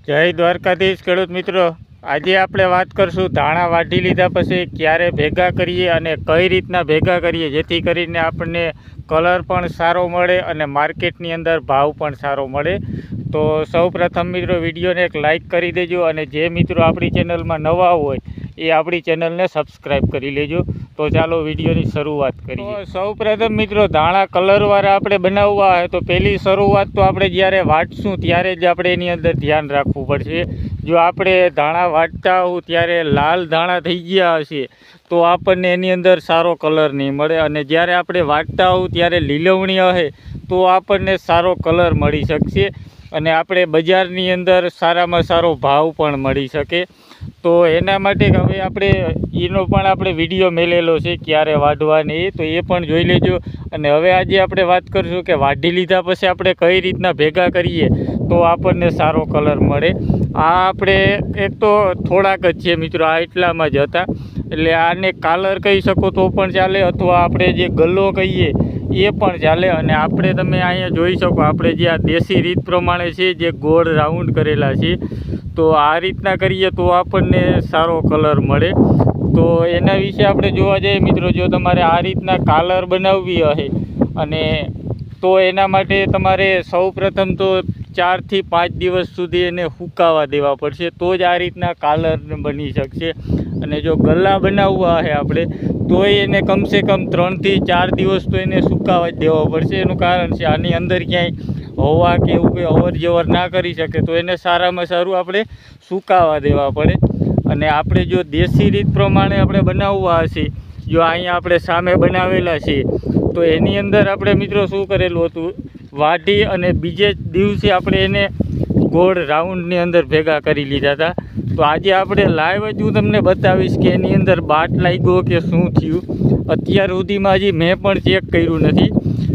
જય દ્વારકાધીશ ખેડૂત મિત્રો, આજે આપણે વાત કરશું ધાણા વાઢી લીધા પછી ક્યારે ભેગા કરીએ અને કઈ રીતના ભેગા કરીએ જેથી કરીને આપણને કલર પણ સારો મળે અને માર્કેટની અંદર ભાવ પણ સારો મળે। તો સૌપ્રથમ મિત્રો વિડીયોને એક લાઇક કરી દેજો અને જે મિત્રો આપણી ચેનલમાં નવા હોય એ આપણી ચેનલને સબસ્ક્રાઈબ કરી લેજો। તો ચાલો વિડીયોની શરૂઆત કરીએ। તો સૌપ્રથમ મિત્રો ધાણા કલરવાળા આપણે બનાવવા હોય તો પહેલી શરૂઆત તો આપણે જ્યારે વાટશું ત્યારે જ આપણે એની અંદર ધ્યાન રાખવું પડશે। જો આપણે ધાણા વાટતા હોઉં ત્યારે લાલ ધાણા થઈ ગયા હશે તો આપણને એની અંદર સારો કલર નહીં મળે, અને જ્યારે આપણે વાટતા હોઉં ત્યારે લીલવણી હશે તો આપણને સારો કલર મળી શકશે અને આપણે બજારની અંદર સારામાં સારો ભાવ પણ મળી શકે। તો એના માટે હવે આપણે એનો પણ આપણે વિડીયો મેલેલો છે ક્યારે વાઢવાની, તો એ પણ જોઈ લેજો। અને હવે આજે આપણે વાત કરીશું કે વાઢી લીધા પછી આપણે કઈ રીતના ભેગા કરીએ તો આપણને સારો કલર મળે। આ આપણે એક તો થોડાક જ છે મિત્રો, આ એટલામાં જ હતા, એટલે આને કાલર કહી શકો તો પણ ચાલે, અથવા આપણે જે ગલ્લો કહીએ એ પણ ચાલે। અને આપણે તમે અહીંયા જોઈ શકો આપણે જે આ દેશી રીત પ્રમાણે છે જે ગોળ રાઉન્ડ કરેલા છે, તો આ રીતના કરીએ તો આપણને સારો કલર મળે। તો એના વિશે આપણે જોવા જઈએ મિત્રો, જો તમારે આ રીતના કાલર બનાવવી હશે અને તો એના માટે તમારે સૌપ્રથમ તો 4 થી 5 દિવસ સુધી એને સુકાવા દેવા પડશે, તો જ આ રીતના કાલર બની શકશે। અને જો ગલ્લા બનાવવા હશે આપણે તો એને કમસે કમ 3 થી 4 દિવસ તો એને સુકાવા જ દેવા પડશે। એનું કારણ છે આની અંદર ક્યાંય હવા કે એવું કંઈ અવર જવર ના કરી શકે, તો એને સારામાં સારું આપણે સુકાવા દેવા પડે। અને આપણે જો દેશી રીત પ્રમાણે આપણે બનાવવા હશે, જો અહીંયા આપણે સામે બનાવેલા છે તો એની અંદર આપણે મિત્રો શું કરેલું હતું, વાઢી અને બીજે દિવસે આપણે એને ગોળ રાઉન્ડની અંદર ભેગા કરી લીધા હતા। તો આજે આપણે લાઈવ જ હું તમને બતાવીશ કે એની અંદર બાટ લાગ્યો કે શું થયું। અત્યાર સુધીમાં હજી મેં પણ ચેક કર્યું નથી,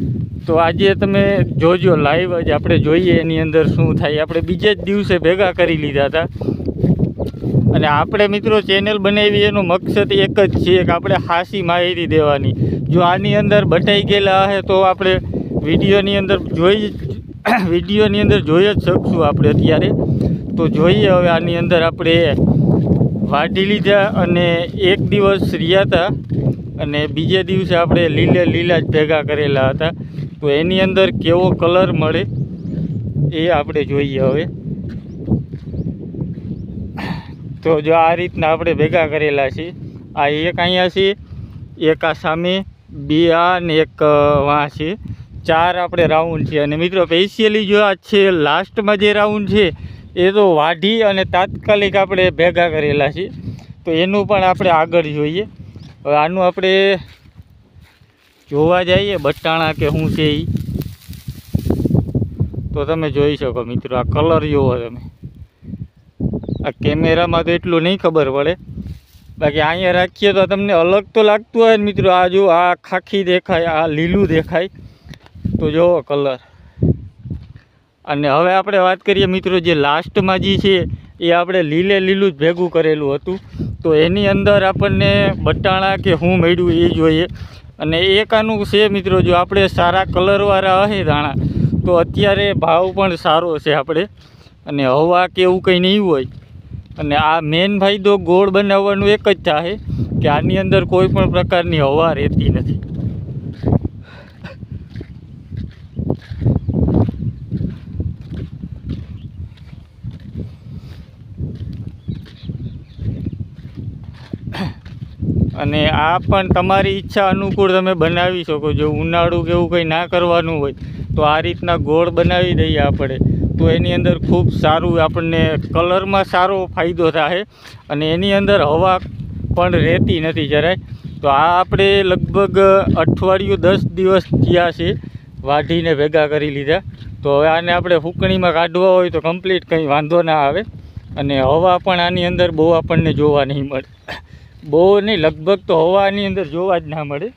તો આજે તમે જોજો લાઈવ જ આપણે જોઈએ એની અંદર શું થાય। આપણે બીજે જ દિવસે ભેગા કરી લીધા હતા અને આપણે મિત્રો ચેનલ બનાવી એનો મકસદ એક જ છે કે આપણે ખાસી માહિતી દેવાની। જો આની અંદર બટાઈ ગયેલા હશે તો આપણે વિડીયોની અંદર જોઈ જ શકશું આપણે અત્યારે। તો જોઈએ હવે આની અંદર આપણે વાઢી લીધા અને એક દિવસ રહ્યા હતા અને બીજે દિવસે આપણે લીલા જ ભેગા કરેલા હતા, તો એની અંદર કેવો કલર મળે એ આપણે જોઈએ હવે। તો જો આ રીતના આપણે ભેગા કરેલા છે, આ એક અહીંયા છે, એક આ સામે, 2 આ અને એક વાં છે, 4 આપણે રાઉન્ડ છે। અને મિત્રો સ્પેશિયલી જો આ છે લાસ્ટમાં જે રાઉન્ડ છે એ તો વાઢી અને તાત્કાલિક આપણે ભેગા કરેલા છે, તો એનું પણ આપણે આગળ જોઈએ। હવે આનું આપણે જોવા જઈએ બટાણા કે શું છે એ, તો તમે જોઈ શકો મિત્રો આ કલર જોવો તમે। આ કેમેરામાં તો એટલું નહીં ખબર પડે, બાકી અહીંયા રાખીએ તો તમને અલગ તો લાગતું હોય ને મિત્રો। આ જો આ ખાખી દેખાય, આ લીલું દેખાય, તો જોવો કલર। અને હવે આપણે વાત કરીએ મિત્રો, જે લાસ્ટમાં જે છે એ આપણે લીલું જ ભેગું કરેલું હતું, તો એની અંદર આપણને બટાણા કે શું મળ્યું એ જોઈએ। અને એક આનું છે મિત્રો, જો આપણે સારા કલરવાળા હશે ધાણા તો અત્યારે ભાવ પણ સારો છે આપણે, અને હવા કે એવું કંઈ નહીં હોય। અને આ મેન ફાયદો ગોળ બનાવવાનું એક જ થાય કે આની અંદર કોઈ પણ પ્રકારની હવા રહેતી નથી। અને આ પણ તમારી ઈચ્છા અનુકૂળ તમે બનાવી શકો। જો ઉનાળું કે એવું કંઈ ના કરવાનું હોય તો આ રીતના ગોળ બનાવી દઈએ આપણે, તો એની અંદર ખૂબ સારું આપણને કલરમાં સારો ફાયદો થાય અને એની અંદર હવા પણ રહેતી નથી જરાય। તો આ આપણે લગભગ અઠવાડિયું 10 દિવસ થયા છે વાઢીને ભેગા કરી લીધા। તો હવે આને આપણે ફૂંકણીમાં કાઢવા હોય તો કમ્પ્લીટ કંઈ વાંધો ના આવે, અને હવા પણ આની અંદર બહુ આપણને જોવા નહીં મળે, બહુ નહીં, લગભગ તો હવા આની અંદર જોવા જ ના મળે।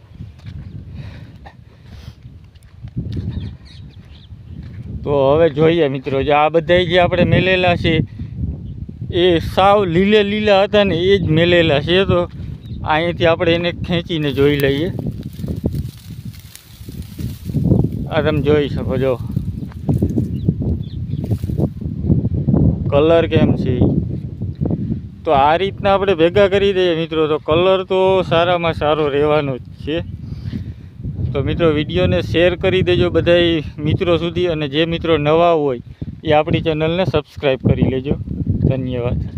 તો હવે જોઈએ મિત્રો, જો આ બધા જે આપણે મેલેલા છે એ સાવ લીલા હતા ને એ જ મેલેલા છે, તો અહીંથી આપણે એને ખેંચીને જોઈ લઈએ। આ તમે જોઈ શકો, જો કલર કેમ છે. તો આ રીતના આપણે ભેગા કરી દઈએ મિત્રો તો કલર તો સારામાં સારો રહેવાનો જ છે. તો મિત્રો વિડીયોને શેર કરી દેજો બધાય મિત્રો સુધી, અને જે મિત્રો નવા હોય એ આપણી ચેનલને સબસ્ક્રાઈબ કરી લેજો. ધન્યવાદ.